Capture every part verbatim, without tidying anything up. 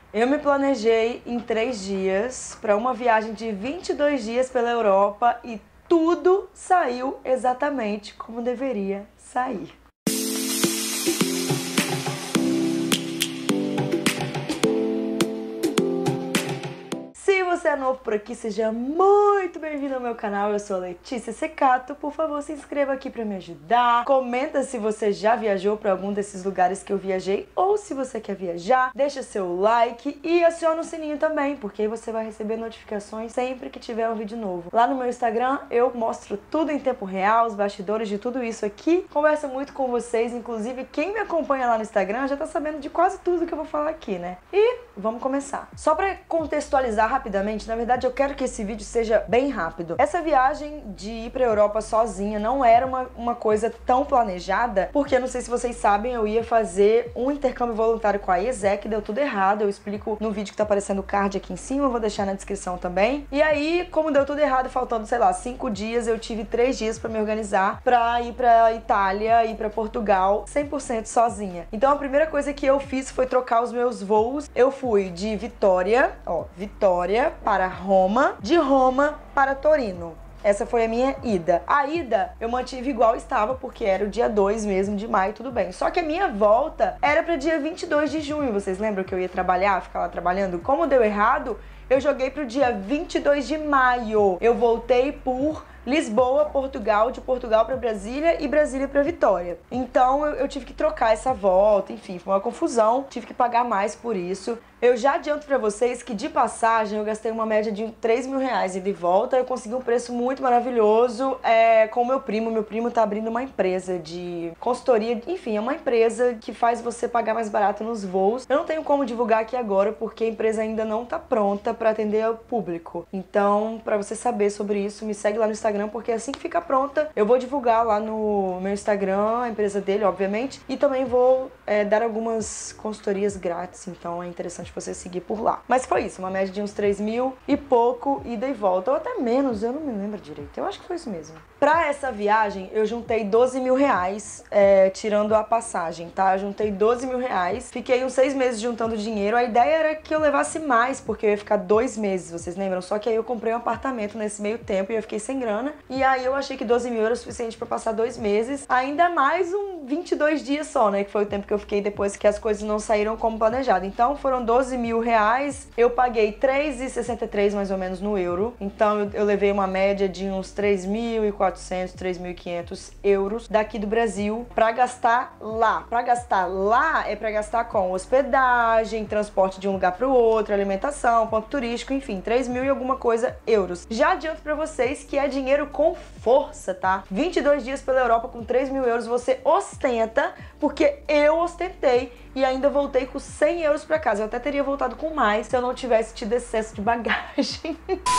Eu me planejei em três dias para uma viagem de vinte e dois dias pela Europa e tudo saiu exatamente como deveria sair. Se você é novo por aqui, seja muito bem-vindo ao meu canal. Eu sou a Letícia Secato. Por favor, se inscreva aqui para me ajudar. Comenta se você já viajou para algum desses lugares que eu viajei ou se você quer viajar. Deixa seu like e aciona o sininho também, porque aí você vai receber notificações sempre que tiver um vídeo novo. Lá no meu Instagram eu mostro tudo em tempo real, os bastidores de tudo isso aqui. Converso muito com vocês, inclusive quem me acompanha lá no Instagram já tá sabendo de quase tudo que eu vou falar aqui, né? E vamos começar. Só para contextualizar rapidamente, na verdade eu quero que esse vídeo seja bem rápido. Essa viagem de ir pra Europa sozinha não era uma, uma coisa tão planejada, porque não sei se vocês sabem, eu ia fazer um intercâmbio voluntário com a ESEC, deu tudo errado, eu explico no vídeo que tá aparecendo o card aqui em cima, eu vou deixar na descrição também. E aí, como deu tudo errado, faltando, sei lá, cinco dias, eu tive três dias pra me organizar pra ir pra Itália, ir pra Portugal, cem por cento sozinha. Então a primeira coisa que eu fiz foi trocar os meus voos. Eu fui de Vitória, ó, Vitória para Roma, de Roma para Torino. Essa foi a minha ida. A ida eu mantive igual estava, porque era o dia dois mesmo de maio, tudo bem. Só que a minha volta era para dia vinte e dois de junho. Vocês lembram que eu ia trabalhar, ficar lá trabalhando? Como deu errado, eu joguei pro dia vinte e dois de maio. Eu voltei por Lisboa, Portugal, de Portugal para Brasília e Brasília para Vitória. Então eu, eu tive que trocar essa volta, enfim, foi uma confusão, tive que pagar mais por isso. Eu já adianto pra vocês que de passagem eu gastei uma média de três mil reais e de volta eu consegui um preço muito maravilhoso é, com o meu primo. Meu primo tá abrindo uma empresa de consultoria, enfim, é uma empresa que faz você pagar mais barato nos voos. Eu não tenho como divulgar aqui agora porque a empresa ainda não tá pronta pra atender ao público. Então, pra você saber sobre isso, me segue lá no Instagram, porque assim que ficar pronta, eu vou divulgar lá no meu Instagram, a empresa dele, obviamente, e também vou é, dar algumas consultorias grátis, então é interessante você seguir por lá. Mas foi isso, uma média de uns três mil e pouco, ida e volta, ou até menos, eu não me lembro direito, eu acho que foi isso mesmo. Pra essa viagem, eu juntei doze mil reais, é, tirando a passagem, tá? Eu juntei doze mil reais, fiquei uns seis meses juntando dinheiro, a ideia era que eu levasse mais, porque eu ia ficar dois meses, vocês lembram? Só que aí eu comprei um apartamento nesse meio tempo e eu fiquei sem grana, e aí eu achei que doze mil era o suficiente pra passar dois meses, ainda mais um vinte e dois dias só, né? Que foi o tempo que eu fiquei depois que as coisas não saíram como planejado. Então foram doze mil reais, eu paguei três reais e sessenta e três mais ou menos no euro, então eu, eu levei uma média de uns três mil e quatrocentos, três mil e quinhentos euros daqui do Brasil pra gastar lá. Pra gastar lá é pra gastar com hospedagem, transporte de um lugar pro outro, alimentação, ponto turístico, enfim, três mil e alguma coisa euros. Já adianto pra vocês que é dinheiro com força, tá? vinte e dois dias pela Europa com três mil euros você ostenta, porque eu ostentei e ainda voltei com cem euros pra casa. Eu até teria voltado com mais se eu não tivesse tido excesso de bagagem.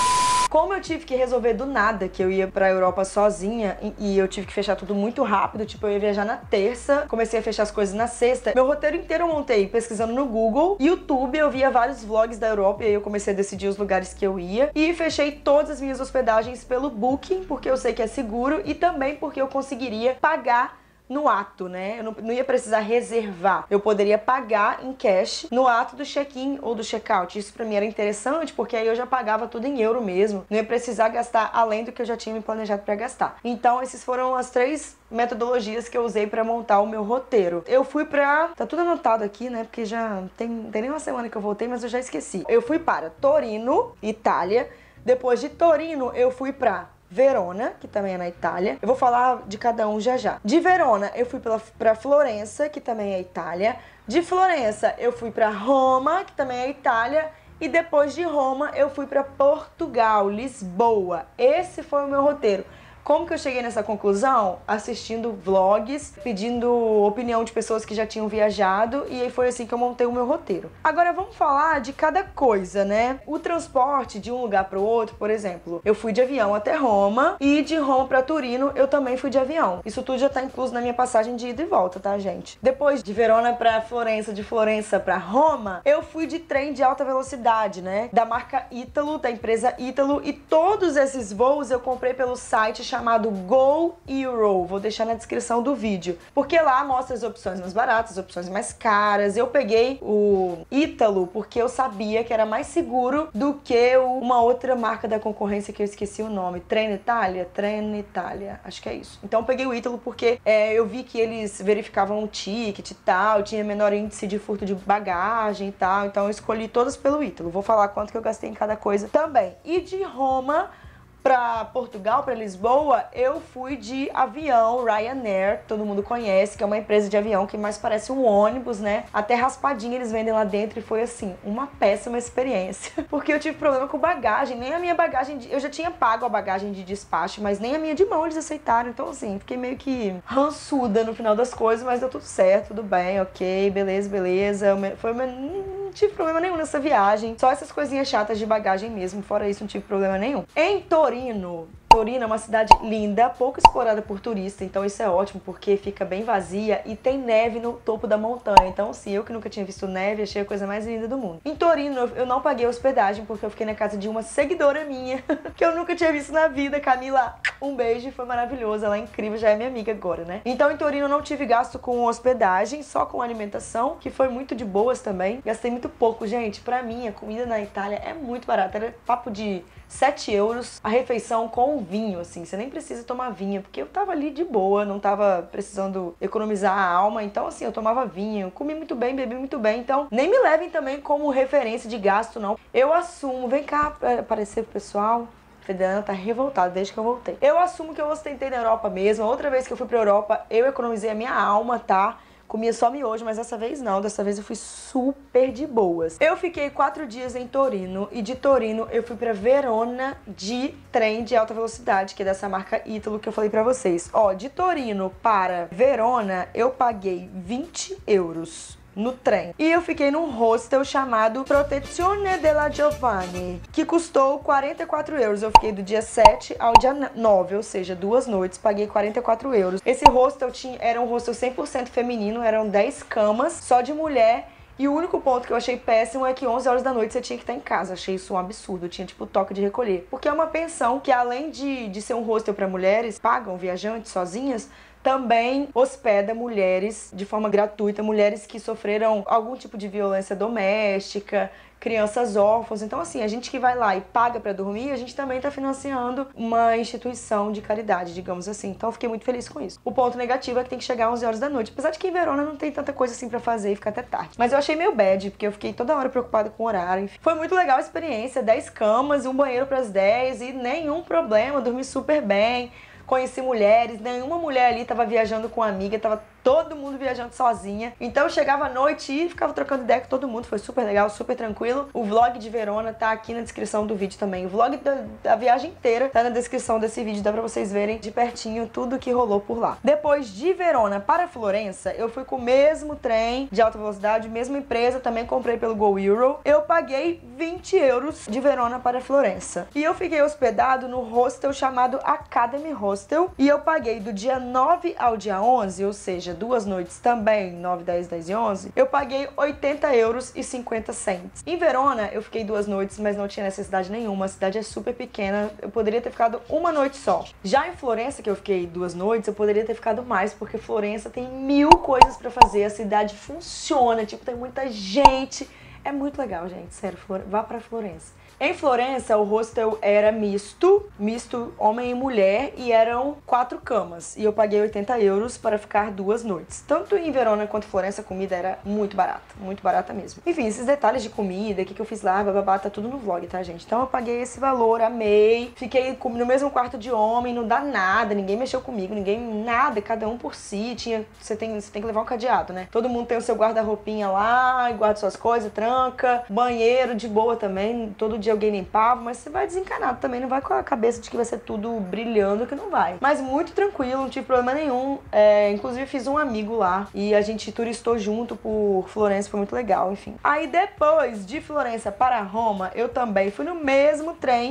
Como eu tive que resolver do nada que eu ia pra Europa sozinha e eu tive que fechar tudo muito rápido, tipo, eu ia viajar na terça, comecei a fechar as coisas na sexta, meu roteiro inteiro eu montei pesquisando no Google, YouTube, eu via vários vlogs da Europa e aí eu comecei a decidir os lugares que eu ia e fechei todas as minhas hospedagens pelo Booking, porque eu sei que é seguro e também porque eu conseguiria pagar no ato, né? Eu não, não ia precisar reservar. Eu poderia pagar em cash no ato do check-in ou do check-out. Isso pra mim era interessante, porque aí eu já pagava tudo em euro mesmo. Não ia precisar gastar além do que eu já tinha me planejado pra gastar. Então, esses foram as três metodologias que eu usei pra montar o meu roteiro. Eu fui pra... Tá tudo anotado aqui, né? Porque já tem, tem nem uma semana que eu voltei, mas eu já esqueci. Eu fui para Torino, Itália. Depois de Torino, eu fui pra Verona, que também é na Itália. Eu vou falar de cada um já já. De Verona, eu fui pela, pra Florença, que também é Itália. De Florença, eu fui pra Roma, que também é Itália. E depois de Roma, eu fui pra Portugal, Lisboa. Esse foi o meu roteiro. Como que eu cheguei nessa conclusão? Assistindo vlogs, pedindo opinião de pessoas que já tinham viajado, e aí foi assim que eu montei o meu roteiro. Agora vamos falar de cada coisa, né? O transporte de um lugar para o outro, por exemplo, eu fui de avião até Roma, e de Roma para Turino eu também fui de avião. Isso tudo já tá incluso na minha passagem de ida e volta, tá, gente? Depois de Verona para Florença, de Florença para Roma, eu fui de trem de alta velocidade, né? Da marca Ítalo, da empresa Ítalo, e todos esses voos eu comprei pelo site chamado Go Euro. Vou deixar na descrição do vídeo, porque lá mostra as opções mais baratas, as opções mais caras. Eu peguei o Ítalo porque eu sabia que era mais seguro do que uma outra marca da concorrência que eu esqueci o nome. Trenitalia? Trenitalia, acho que é isso. Então eu peguei o Ítalo porque é, eu vi que eles verificavam o ticket e tal, tinha menor índice de furto de bagagem e tal, então eu escolhi todas pelo Ítalo. Vou falar quanto que eu gastei em cada coisa também. E de Roma pra Portugal, pra Lisboa, eu fui de avião Ryanair, todo mundo conhece, que é uma empresa de avião que mais parece um ônibus, né? Até raspadinha eles vendem lá dentro e foi assim, uma péssima experiência. Porque eu tive problema com bagagem, nem a minha bagagem, de... eu já tinha pago a bagagem de despacho, mas nem a minha de mão eles aceitaram, então assim, fiquei meio que rançuda no final das coisas, mas deu tudo certo, tudo bem, ok, beleza, beleza. Foi uma... Não tive problema nenhum nessa viagem, só essas coisinhas chatas de bagagem mesmo, fora isso não tive problema nenhum. Em Torino, Torino é uma cidade linda, pouco explorada por turista, então isso é ótimo porque fica bem vazia e tem neve no topo da montanha, então assim, eu que nunca tinha visto neve, achei a coisa mais linda do mundo. Em Torino eu não paguei hospedagem porque eu fiquei na casa de uma seguidora minha, que eu nunca tinha visto na vida. Camila, um beijo, foi maravilhosa, ela é incrível, já é minha amiga agora, né? Então em Torino eu não tive gasto com hospedagem, só com alimentação, que foi muito de boas também. Gastei muito pouco, gente, pra mim a comida na Itália é muito barata, era papo de sete euros a refeição com vinho, assim, você nem precisa tomar vinho, porque eu tava ali de boa, não tava precisando economizar a alma, então assim, eu tomava vinho, comi muito bem, bebi muito bem, então nem me levem também como referência de gasto, não. Eu assumo, vem cá aparecer pro pessoal. Federiana tá revoltada desde que eu voltei. Eu assumo que eu ostentei na Europa mesmo, a outra vez que eu fui pra Europa, eu economizei a minha alma, tá? Comia só miojo, mas dessa vez não, dessa vez eu fui super de boas. Eu fiquei quatro dias em Torino e de Torino eu fui pra Verona de trem de alta velocidade, que é dessa marca Ítalo que eu falei pra vocês. Ó, de Torino para Verona eu paguei vinte euros no trem. E eu fiquei num hostel chamado Protezione della Giovanni, que custou quarenta e quatro euros. Eu fiquei do dia sete ao dia nove, ou seja, duas noites, paguei quarenta e quatro euros. Esse hostel tinha, era um hostel cem por cento feminino, eram dez camas, só de mulher. E o único ponto que eu achei péssimo é que onze horas da noite você tinha que estar em casa. Achei isso um absurdo, eu tinha tipo toque de recolher. Porque é uma pensão que, além de, de ser um hostel para mulheres, pagam viajantes sozinhas, também hospeda mulheres de forma gratuita, mulheres que sofreram algum tipo de violência doméstica, crianças órfãos. Então assim, a gente que vai lá e paga pra dormir, a gente também tá financiando uma instituição de caridade, digamos assim. Então eu fiquei muito feliz com isso. O ponto negativo é que tem que chegar às onze horas da noite, apesar de que em Verona não tem tanta coisa assim pra fazer e fica até tarde. Mas eu achei meio bad, porque eu fiquei toda hora preocupada com o horário, enfim. Foi muito legal a experiência, dez camas, um banheiro pras dez e nenhum problema, dormi super bem. Conheci mulheres, nenhuma mulher ali tava viajando com amiga, tava todo mundo viajando sozinha. Então eu chegava à noite e ficava trocando ideia com todo mundo, foi super legal, super tranquilo. O vlog de Verona tá aqui na descrição do vídeo também. O vlog da, da viagem inteira tá na descrição desse vídeo, dá pra vocês verem de pertinho tudo que rolou por lá. Depois de Verona para Florença, eu fui com o mesmo trem de alta velocidade, mesma empresa, também comprei pelo Go Euro. Eu paguei vinte euros de Verona para Florença. E eu fiquei hospedado no hostel chamado Academy Hostel. E eu paguei do dia nove ao dia onze, ou seja, duas noites também, nove, dez, dez e onze, eu paguei oitenta euros e cinquenta cents. Em Verona, eu fiquei duas noites, mas não tinha necessidade nenhuma, a cidade é super pequena, eu poderia ter ficado uma noite só. Já em Florença, que eu fiquei duas noites, eu poderia ter ficado mais, porque Florença tem mil coisas pra fazer, a cidade funciona, tipo, tem muita gente. É muito legal, gente, sério, vá pra Florença. Em Florença, o hostel era misto, misto homem e mulher, e eram quatro camas. E eu paguei oitenta euros para ficar duas noites. Tanto em Verona quanto em Florença, a comida era muito barata, muito barata mesmo. Enfim, esses detalhes de comida, o que, que eu fiz lá, bababá, tá tudo no vlog, tá, gente? Então eu paguei esse valor, amei. Fiquei no mesmo quarto de homem, não dá nada, ninguém mexeu comigo, ninguém, nada, cada um por si. Tinha, você tem, você tem que levar um cadeado, né? Todo mundo tem o seu guarda-roupinha lá, guarda suas coisas, tranca. Banheiro de boa também, todo dia alguém limpava, mas você vai desencanado também, não vai com a cabeça de que vai ser tudo brilhando, que não vai. Mas muito tranquilo, não tive problema nenhum. É, inclusive fiz um amigo lá e a gente turistou junto por Florença, foi muito legal, enfim. Aí depois de Florença para Roma, eu também fui no mesmo trem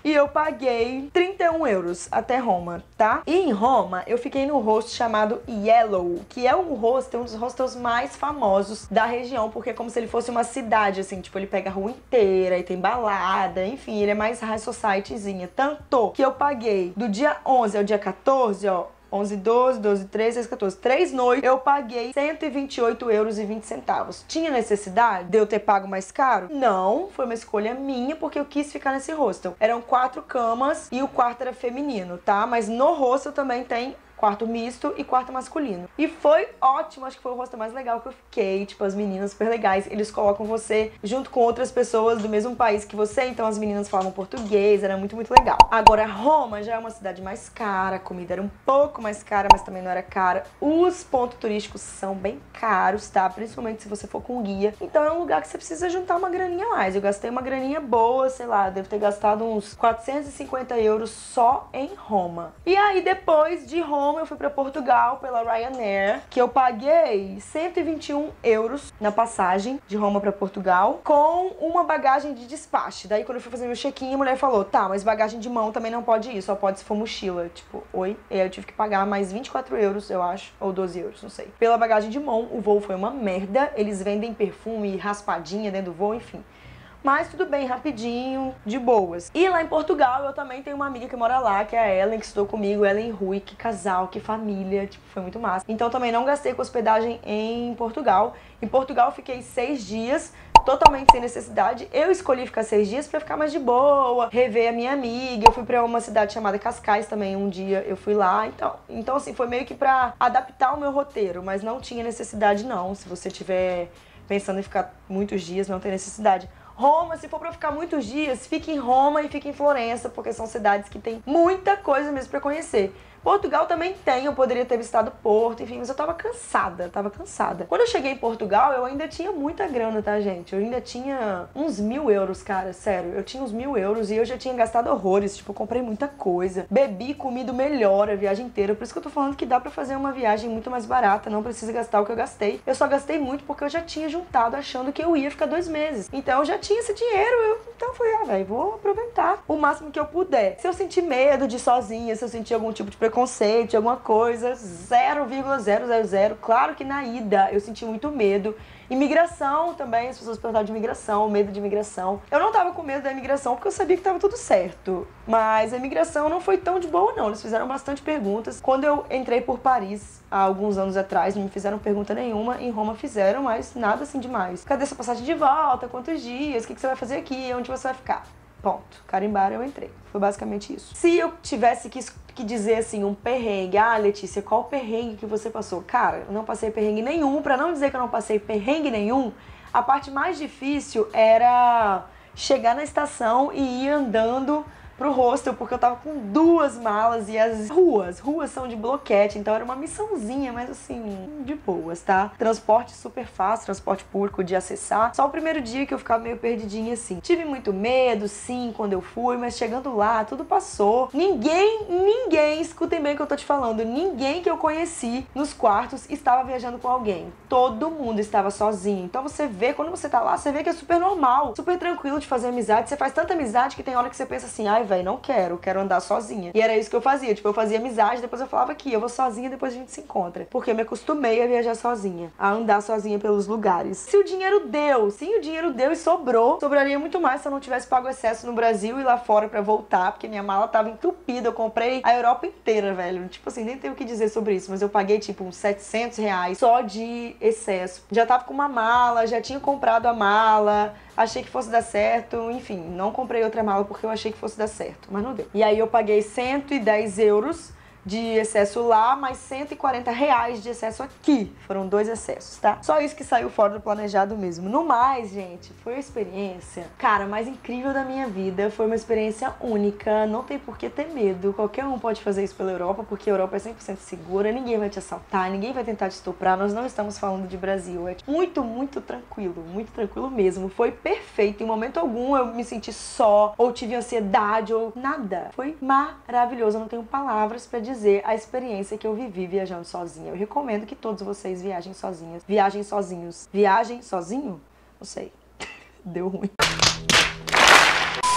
e eu paguei trinta e um euros até Roma, tá? E em Roma eu fiquei no hostel chamado Yellow, que é um hostel, um dos hostels mais famosos da região, porque é como se ele fosse uma cidade, assim, tipo, ele pega a rua inteira e tem balada, enfim, ele é mais high societyzinha. Tanto que eu paguei do dia onze ao dia quatorze, ó, onze, doze, doze, treze, quatorze, três noites, eu paguei cento e vinte e oito euros e vinte centavos. Tinha necessidade de eu ter pago mais caro? Não, foi uma escolha minha, porque eu quis ficar nesse hostel. Eram quatro camas e o quarto era feminino, tá? Mas no hostel também tem quarto misto e quarto masculino. E foi ótimo, acho que foi o hostel mais legal que eu fiquei. Tipo, as meninas super legais, eles colocam você junto com outras pessoas do mesmo país que você, então as meninas falavam português, era muito, muito legal. Agora, Roma já é uma cidade mais cara, a comida era um pouco mais cara, mas também não era cara. Os pontos turísticos são bem caros, tá? Principalmente se você for com guia. Então é um lugar que você precisa juntar uma graninha a mais. Eu gastei uma graninha boa, sei lá, devo ter gastado uns quatrocentos e cinquenta euros só em Roma. E aí, depois de Roma, eu fui pra Portugal pela Ryanair, que eu paguei cento e vinte e um euros na passagem de Roma pra Portugal, com uma bagagem de despacho. Daí, quando eu fui fazer meu check-in, a mulher falou, tá, mas bagagem de mão também não pode ir, só pode se for mochila. Tipo, oi? E aí eu tive que pagar mais vinte e quatro euros, eu acho, ou doze euros, não sei. Pela bagagem de mão, o voo foi uma merda, eles vendem perfume, raspadinha dentro do voo, enfim. Mas tudo bem, rapidinho, de boas. E lá em Portugal eu também tenho uma amiga que mora lá, que é a Ellen, que estudou comigo, Ellen e Rui, que casal, que família, tipo, foi muito massa. Então também não gastei com hospedagem em Portugal. Em Portugal eu fiquei seis dias, totalmente sem necessidade. Eu escolhi ficar seis dias pra ficar mais de boa, rever a minha amiga. Eu fui pra uma cidade chamada Cascais também, um dia eu fui lá. Então, então assim, foi meio que pra adaptar o meu roteiro, mas não tinha necessidade não. Se você tiver pensando em ficar muitos dias, não tem necessidade. Roma, se for pra ficar muitos dias, fique em Roma e fique em Florença, porque são cidades que tem muita coisa mesmo pra conhecer. Portugal também tem, eu poderia ter visitado Porto, enfim, mas eu tava cansada, tava cansada. Quando eu cheguei em Portugal, eu ainda tinha muita grana, tá, gente? Eu ainda tinha uns mil euros, cara, sério. Eu tinha uns mil euros e eu já tinha gastado horrores, tipo, eu comprei muita coisa. Bebi, comido melhor a viagem inteira, por isso que eu tô falando que dá pra fazer uma viagem muito mais barata, não precisa gastar o que eu gastei. Eu só gastei muito porque eu já tinha juntado achando que eu ia ficar dois meses. Então eu já tinha esse dinheiro, eu, então eu falei, ah, velho, vou aproveitar o máximo que eu puder. Se eu sentir medo de ir sozinha, se eu sentir algum tipo de preconceito, alguma coisa, zero vírgula zero zero zero. Claro que na ida eu senti muito medo. Imigração também, as pessoas perguntaram de imigração, medo de imigração. Eu não tava com medo da imigração porque eu sabia que tava tudo certo. Mas a imigração não foi tão de boa, não. Eles fizeram bastante perguntas. Quando eu entrei por Paris, há alguns anos atrás, não me fizeram pergunta nenhuma. Em Roma fizeram, mas nada assim demais. Cadê sua passagem de volta? Quantos dias? O que você vai fazer aqui? Onde você vai ficar? Ponto. Carimbaram, eu entrei. Foi basicamente isso. Se eu tivesse que, que dizer assim, um perrengue, ah, Letícia, qual perrengue que você passou? Cara, eu não passei perrengue nenhum. Pra não dizer que eu não passei perrengue nenhum, a parte mais difícil era chegar na estação e ir andando pro hostel, porque eu tava com duas malas e as ruas, ruas são de bloquete, então era uma missãozinha, mas assim, de boas, tá? Transporte super fácil, transporte público de acessar. Só o primeiro dia que eu ficava meio perdidinha assim. Tive muito medo, sim, quando eu fui, mas chegando lá, tudo passou. Ninguém, ninguém, escutem bem o que eu tô te falando, ninguém que eu conheci nos quartos estava viajando com alguém. Todo mundo estava sozinho. Então você vê, quando você tá lá, você vê que é super normal, super tranquilo de fazer amizade. Você faz tanta amizade que tem hora que você pensa assim, ai, velho, não quero, quero andar sozinha. E era isso que eu fazia, tipo, eu fazia amizade, depois eu falava aqui, eu vou sozinha, depois a gente se encontra. Porque eu me acostumei a viajar sozinha, a andar sozinha pelos lugares. Se o dinheiro deu, sim, o dinheiro deu e sobrou, sobraria muito mais se eu não tivesse pago excesso no Brasil e lá fora pra voltar, porque minha mala tava entupida, eu comprei a Europa inteira, velho. Tipo assim, nem tenho o que dizer sobre isso, mas eu paguei, tipo, uns setecentos reais só de excesso. Já tava com uma mala, já tinha comprado a mala, achei que fosse dar certo, enfim, não comprei outra mala porque eu achei que fosse dar certo, mas não deu. E aí eu paguei cento e dez euros de excesso lá, mais cento e quarenta reais de excesso aqui. Foram dois excessos, tá? Só isso que saiu fora do planejado mesmo. No mais, gente, foi a experiência, cara, mais incrível da minha vida. Foi uma experiência única, não tem por que ter medo. Qualquer um pode fazer isso pela Europa, porque a Europa é cem por cento segura, ninguém vai te assaltar, ninguém vai tentar te estuprar. Nós não estamos falando de Brasil, é muito, muito tranquilo, muito tranquilo mesmo. Foi perfeito, em momento algum eu me senti só, ou tive ansiedade, ou nada. Foi maravilhoso, eu não tenho palavras pra dizer dizer a experiência que eu vivi viajando sozinha. Eu recomendo que todos vocês viajem sozinhas, viajem sozinhos. Viajem sozinho? Não sei. Deu ruim.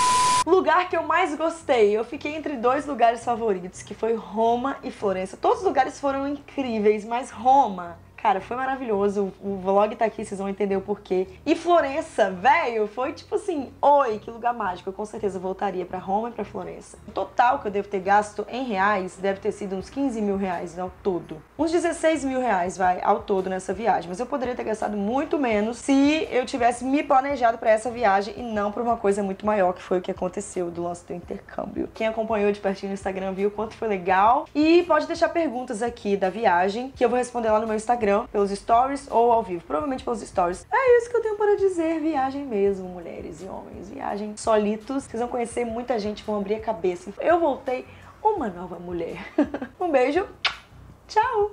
Lugar que eu mais gostei, eu fiquei entre dois lugares favoritos, que foi Roma e Florença. Todos os lugares foram incríveis, mas Roma, cara, foi maravilhoso. O vlog tá aqui, vocês vão entender o porquê. E Florença, velho, foi tipo assim, oi, que lugar mágico. Eu com certeza voltaria pra Roma e pra Florença. O total que eu devo ter gasto em reais deve ter sido uns quinze mil reais ao todo. Uns dezesseis mil reais, vai, ao todo nessa viagem. Mas eu poderia ter gastado muito menos se eu tivesse me planejado pra essa viagem e não pra uma coisa muito maior, que foi o que aconteceu do lance do intercâmbio. Quem acompanhou de pertinho no Instagram viu o quanto foi legal. E pode deixar perguntas aqui da viagem, que eu vou responder lá no meu Instagram, pelos stories ou ao vivo, provavelmente pelos stories. É isso que eu tenho para dizer, viagem mesmo, mulheres e homens, viagem solitos, vocês vão conhecer muita gente, vão abrir a cabeça. Eu voltei uma nova mulher. Um beijo, tchau!